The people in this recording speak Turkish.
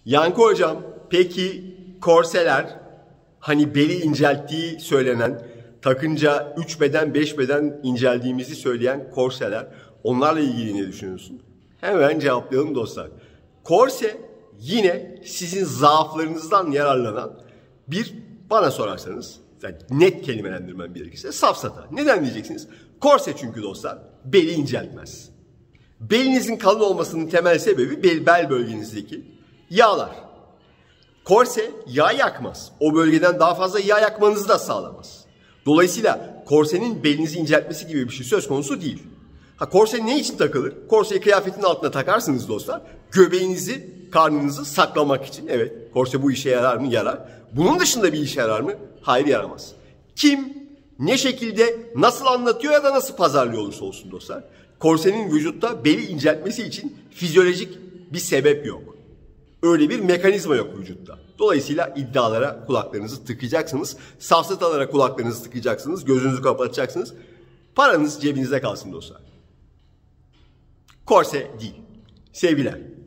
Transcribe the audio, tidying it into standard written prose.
Yankı hocam, peki korseler, hani beli incelttiği söylenen, takınca 3 beden 5 beden inceldiğimizi söyleyen korseler, onlarla ilgili ne düşünüyorsun? Hemen cevaplayalım dostlar. Korse yine sizin zaaflarınızdan yararlanan bir, bana sorarsanız, yani net kelimelendirmem gerekirse, safsata. Neden diyeceksiniz? Korse çünkü dostlar beli inceltmez. Belinizin kalın olmasının temel sebebi bel bölgenizdeki yağlar. Korse yağ yakmaz. O bölgeden daha fazla yağ yakmanızı da sağlamaz. Dolayısıyla korsenin belinizi inceltmesi gibi bir şey söz konusu değil. Korse ne için takılır? Korseyi kıyafetin altına takarsınız dostlar. Göbeğinizi, karnınızı saklamak için. Evet, korse bu işe yarar mı? Yarar. Bunun dışında bir işe yarar mı? Hayır, yaramaz. Kim, ne şekilde, nasıl anlatıyor ya da nasıl pazarlıyor olursa olsun dostlar, korsenin vücutta beli inceltmesi için fizyolojik bir sebep yok. Öyle bir mekanizma yok vücutta. Dolayısıyla iddialara kulaklarınızı tıkayacaksınız. Safsatalara kulaklarınızı tıkayacaksınız. Gözünüzü kapatacaksınız. Paranız cebinizde kalsın dostlar. Korse değil. Sevgiler.